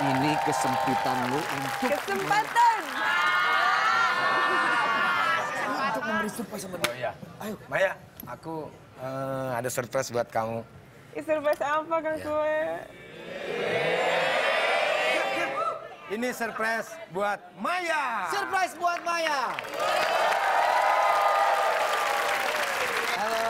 Ini kesempitan lu untuk Kesempatan. untuk memberi surprise sama dia. Oh iya. Ayo. Maya, aku ada surprise buat kamu. Surprise apa Kang Kue? Ini surprise buat Maya. Surprise buat Maya. Halo.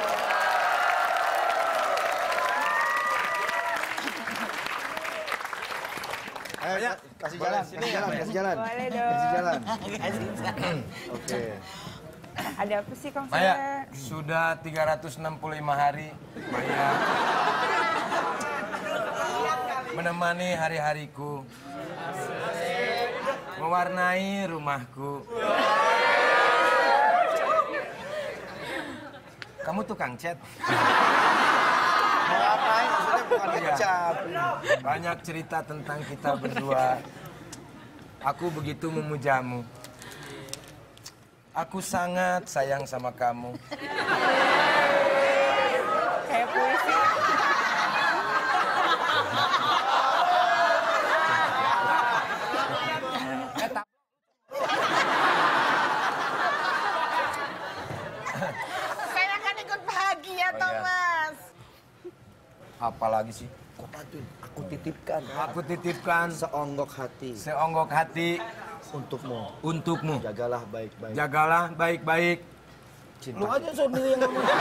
Maya, Kasih boleh jalan, sini kasih ya, jalan, Maya? kasih jalan. Boleh dong. Kasih jalan. Oke. Ada apa sih Kang Maya, Kue? sudah 365 hari Maya menemani hari-hariku, mewarnai rumahku. Kamu tukang chat. Mau ngapain? Sudah bukan Iya. kecap. Banyak cerita tentang kita berdua. Aku begitu memujamu. Aku sangat sayang sama kamu. Kayak puisi. Saya akan ikut bahagia, Oh, iya. Thomas. Apalagi sih? Kok bantuin? Aku titipkan Aku titipkan seonggok hati seonggok hati untukmu. untukmu. Jagalah baik-baik. Jagalah baik-baik. Cinta. Lu aja sendiri yang ngomong.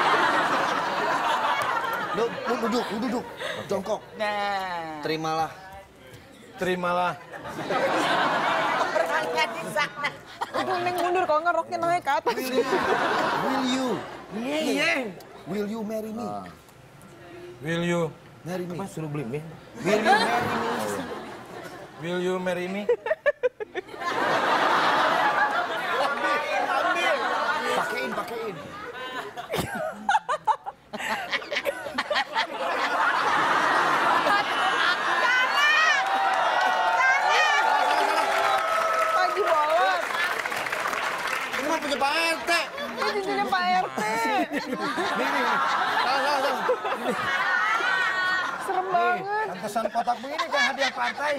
Lu duduk. Jongkok. Nah, Terimalah. Terimalah. orangnya di sana. Aduh, Neng mundur kalau nggak roknya naik ke atas. Will you? Iya. Will you marry me? Will you? Marry me. Apa suruh beli mie? Will you marry me? Will you marry me? Pakein. Pagi bolot. Ini mah punya Pak RT. Ini cincinnya Pak RT. Salah. Serem banget. Pantesan kotak begini kayak hadiah partai.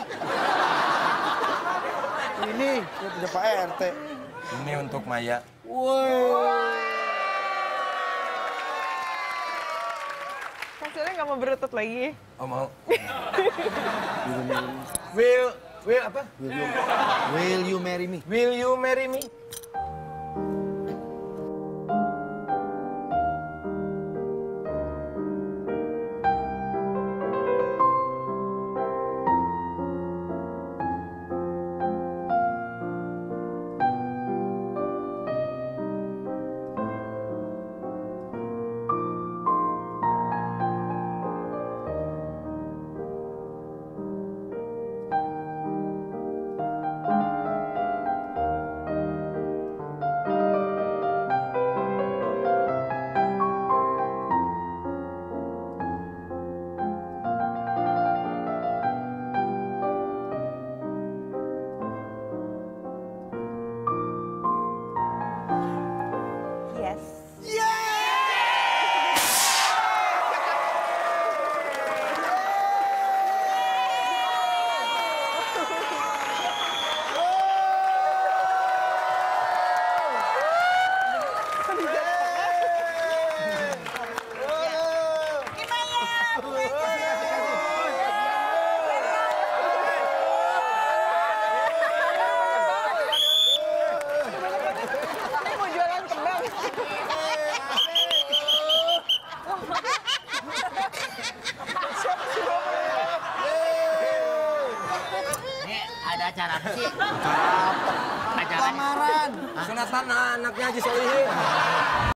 Ini punya Pak RT. Ini untuk Maya. Hasilnya nggak mau berutut lagi. Oh mau? Will apa? Will you marry me? Will you marry me? Yes. Ini mau jualan kembang. Ini ada acara apa sih? Lamaran. Sunatan anaknya Haji Solihin.